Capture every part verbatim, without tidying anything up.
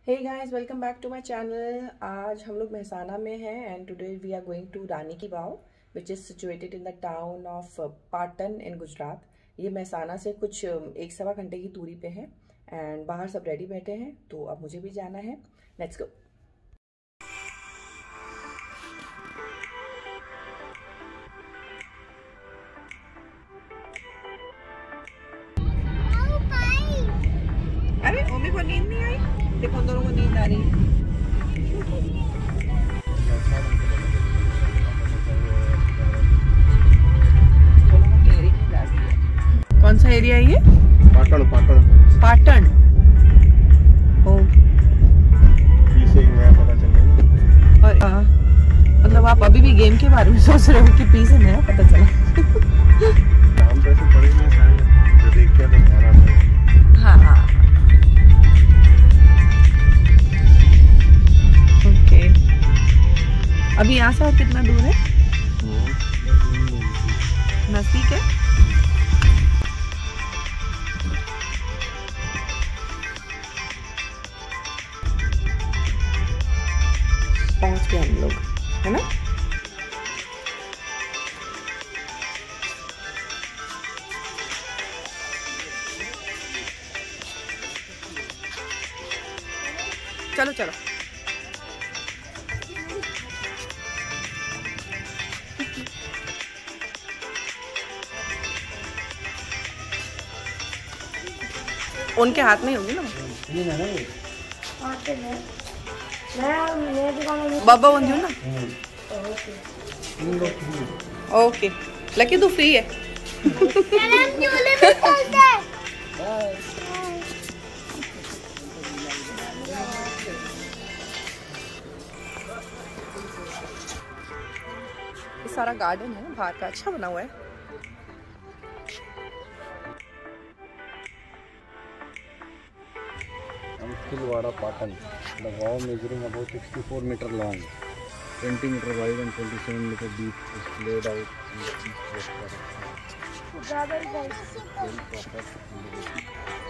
Hey guys, welcome back to my channel. आज हम लोग मेहसाना में हैं and today we are going to Rani ki Vav which is situated in the town of Patan in Gujarat. ये मेहसाना से कुछ एक सवा घंटे की दूरी पे है एंड बाहर सब रेडी बैठे हैं, तो अब मुझे भी जाना है। Let's go. अरे मम्मी को नींद नहीं आई, देखो दोनों को नींद आ रही है। कौन सा एरिया है ये? पाटन पाटन पाटन। ओ पी से ही नया पता चल और आ, मतलब आप अभी भी गेम के बारे में सोच रहे हो कि पी से नया पता चला? हम तो ऐसे पढ़े नहीं सारे जो देख के तो ध्यान आता है। हाँ हाँ ओके। अभी यहाँ से और कितना दूर है? नजदीक है। पहुंच गए हम लोग, है ना? चलो चलो। उनके हाथ में ही होगी ना। बाबा बंदी ना। ओके लकी तू फ्री है। ये सारा गार्डन है ना बाहर का, अच्छा बना हुआ है। Khilwada Patan. The wow measuring about sixty-four meter long, twenty meter wide and twenty-seven meter deep is laid out in the east west direction.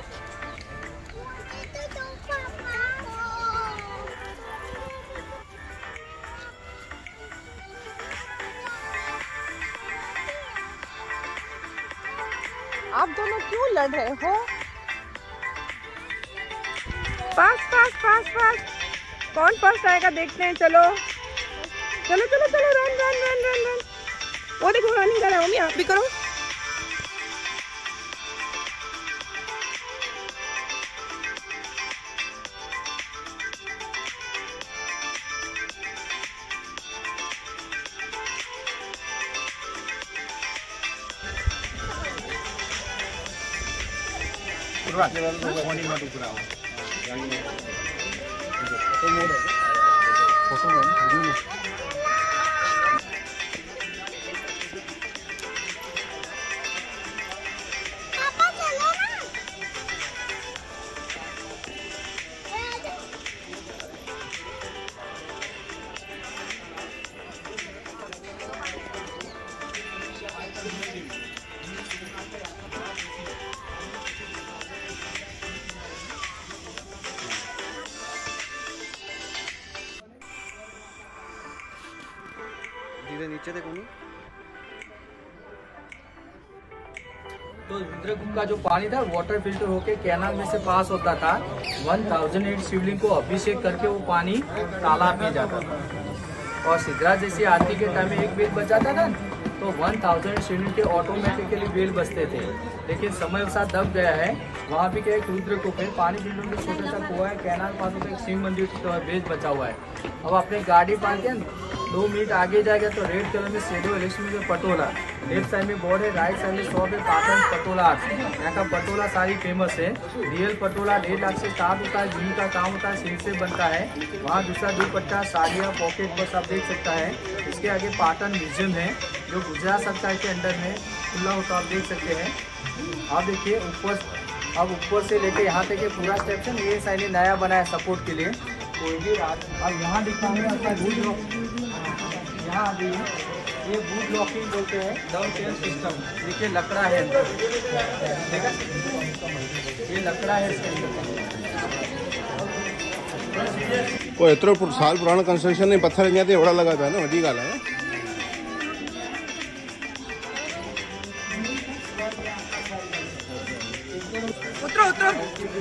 आप दोनों क्यों लड़ रहे हो? Fast fast fast fast. कौन फर्स्ट आएगा देखते हैं। चलो चलो चलो चलो run run run run run. वो देखो रनिंग कर रहा हूँ, आप भी करो। नीचे देखो नहीं। तो रुद्रकुंड का जो पानी था वाटर फिल्टर होके कैनाल में से पास होता था। वन थाउजेंड एट शिवलिंग को अभिषेक करके वो पानी तालाब में जाता था। और सिद्धरा जैसी आरती के टाइम में एक बेल बजाता था तो वन थाउजेंड शिवलिंग के ऑटोमेटिकली बेल बजते थे। लेकिन समय के साथ दब गया है। वहाँ भी क्या एक रुद्रकुंड है, पानी पीने में छोटा सा कुआ है, कैनाल पास होकर एक शिव मंदिर बेच बचा हुआ है। अब अपने गाड़ी पार्क है, दो मिनट आगे जाएगा तो रेड कलर में शेडो है, इसमें जो पटोला लेफ्ट साइड में बोर्ड है, राइट साइड में शॉप है पाटन पटोला आर्ट। यहाँ का पटोला सारी फेमस है। रियल पटोला डेढ़ लाख से स्टार्ट होता है, जिन का काम होता है सिल्क से बनता है। वहाँ दूसरा दुपट्टा साड़ियाँ पॉकेट बस आप देख सकता है। इसके आगे पाटन म्यूजियम है जो गुजरात सरकार के अंडर में खुला होता आप देख सकते हैं। आप देखिए ऊपर, अब ऊपर से लेके यहाँ तक पूरा स्टेशन ये साइड नया बना है सपोर्ट के लिए। कोई भी रात अब यहाँ दिखाऊंगा आपका बूट लॉक। यहाँ आ गई ये बूट लॉकिंग बोलते हैं, डाउन चेन सिस्टम। देखिए लकड़ा है अंदर, देखा ये लकड़ा है इसके अंदर। कोई एतिरो साल पुरानो कंस्ट्रक्शन में पत्थर अञा ताईं ओड़ा लॻा पिया न, वॾी ॻाल्हि आहे। उतरो उतरो।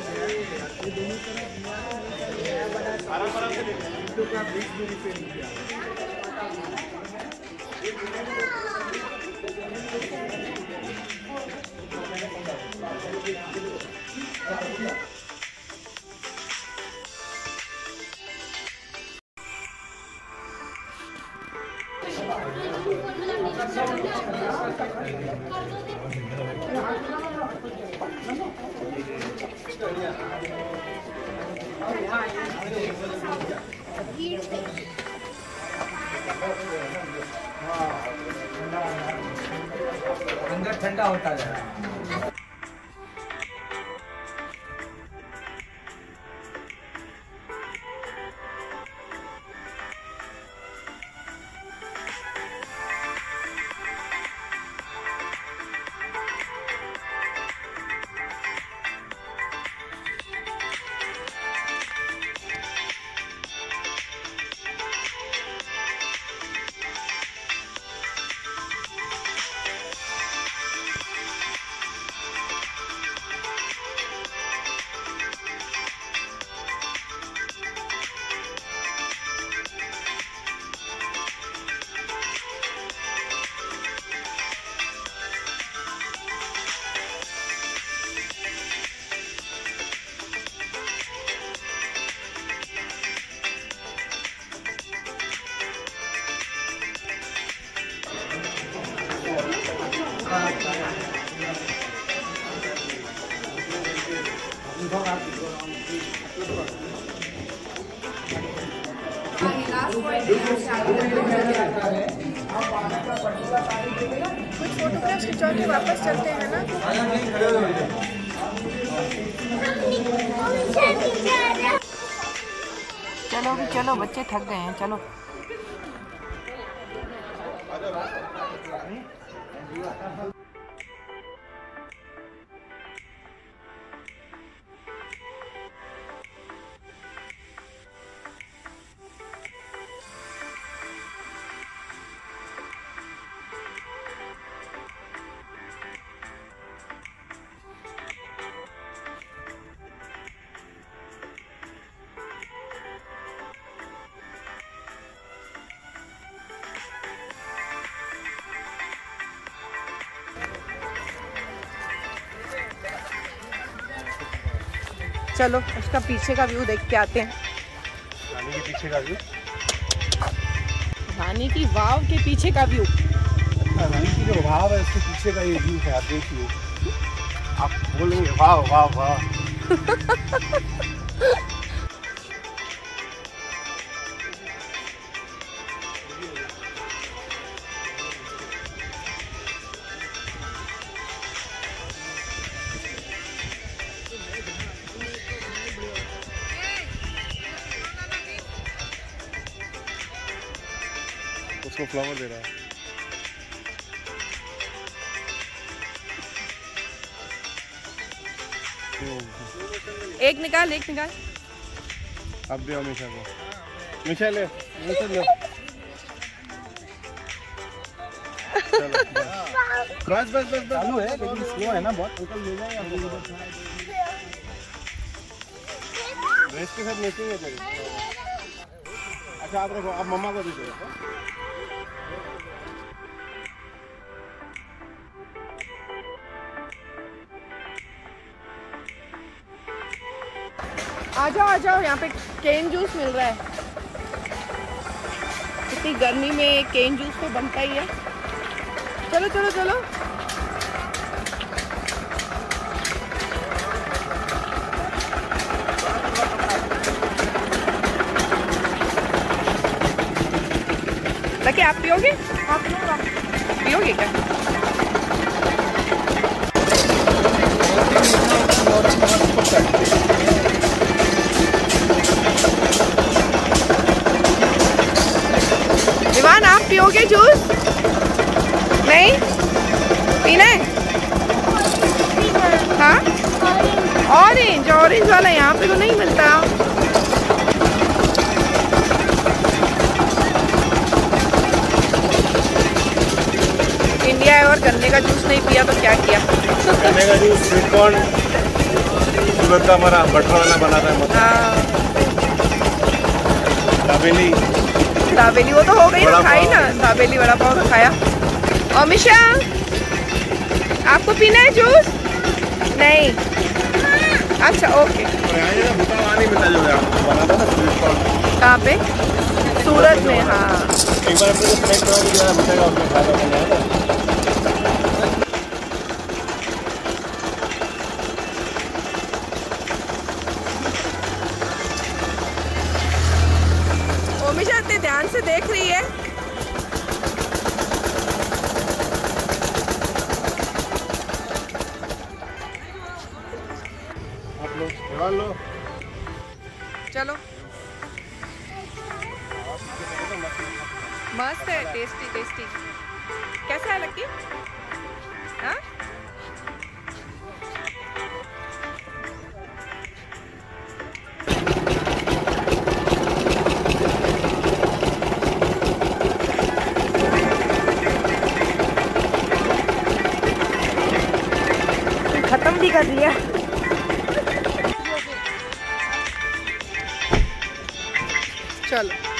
अंदर ठंडा होता है। कुछ फोटोग्राफ्स खिंचवा के वापस चलते हैं ना। चलो भी चलो, बच्चे थक गए हैं, चलो। चलो उसका पीछे का व्यू देख के आते हैं। रानी के पीछे का व्यू, रानी की वाव के पीछे का व्यू। रानी की जो वाव है उसके पीछे का ये व्यू है। आप देखिए, आप बोलेंगे वाह वाह वाह। उसको फ्लावर दे रहा है। एक निकाल, एक निकाल। अब भी हमेशा को मिशा ले, मिशा ले। चलो बस बस बस बस चालू है लेकिन स्लो है ना बहुत। अंकल ले जाएंगे आपको। ड्रेस के साथ मैचिंग है तेरी। अच्छा आप रखो, आप मम्मा को दे दो। आ जाओ आ जाओ, यहाँ पे केन जूस मिल रहा है। इतनी गर्मी में केन जूस तो बनता ही है। चलो चलो चलो। लगे आप पियोगे? आप पियोगे क्या? विवान आप पियोगे जूस? नहीं पीना है? हाँ ऑरेंज, ऑरेंज वाला यहाँ पे तो नहीं मिलता। और गन्ने का जूस नहीं पिया तो क्या किया? गन्ने का जूस, स्वीट कॉर्न, सूरत का हमारा बटर वाला बनाता है। हाँ, दाबेली दाबेली वो तो हो गई ना, खाई ना दाबेली, वड़ा पाव तो खाया। अमिशा, आपको पीना है जूस? नहीं, अच्छा ओके। कहाँ पे? सूरत में, हाँ। एक बार अपने को सिलेक्ट करा के जरा मिलेगा, उसमें खाएगा बनाएगा। ओमिशा इतने ध्यान से देख रही है। आप लोग निकाल लो। चलो, मस्त है, टेस्टी टेस्टी। कैसा है लक्की? हाँ? खत्म भी कर लिया। चलो।